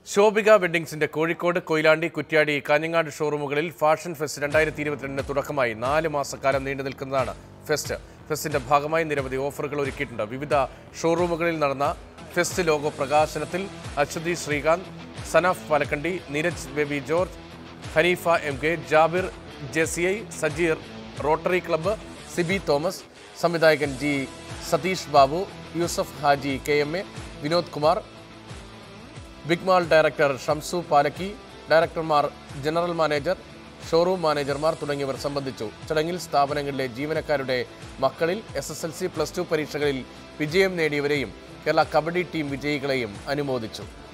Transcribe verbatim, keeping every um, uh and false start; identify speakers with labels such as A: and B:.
A: ശോഭിക വെഡ്ഡിംഗ്സിന്റെ കോഴിക്കോട്, കൊയിലാണ്ടി, കുറ്റ്യാടി, കാഞ്ഞങ്ങാട് ഷോറൂമുകളിൽ fashion fest രണ്ടായിരത്തി ഇരുപത്തിരണ്ടിന് തുടക്കമായി നാല് മാസക്കാലം നീണ്ടു നിൽക്കുന്നതാണ് ഫെസ്റ്റ്. ഫെസ്റ്റിന്റെ ഭാഗമായി നിരവധി ഓഫറുകൾ ഒരുക്കിയിട്ടുണ്ട്. വിവിധ ഷോറൂമുകളിൽ നടന്ന ഫെസ്റ്റ് ലോഗോ പ്രകാശനത്തിൽ Aswathi Sreekanth, Sanaf Palakkandi, Neeraj Baby George, Haneefa M K, Jabir JCI, Sajeer, rotary club, Siby Thomas, സംവിധായകൻ G Satheesh Babu, Yousuf Haji K M A, Vinod Kumar, big mall director Shamsu Palakki, ഡയറക്ടർമാർ, ജനറൽ മാനേജർ, ഷോറൂം മാനേജർമാർ തുടങ്ങിയവർ സംബന്ധിച്ചു. ചടങ്ങിൽ സ്ഥാപനങ്ങളിലെ ജീവനക്കാരുടെ മക്കളിൽ S S L C plus two പരീക്ഷകളിൽ വിജയം നേടിയവരെയും കേരള കബഡി ടീം വിജയികളെയും അനുമോദിച്ചു.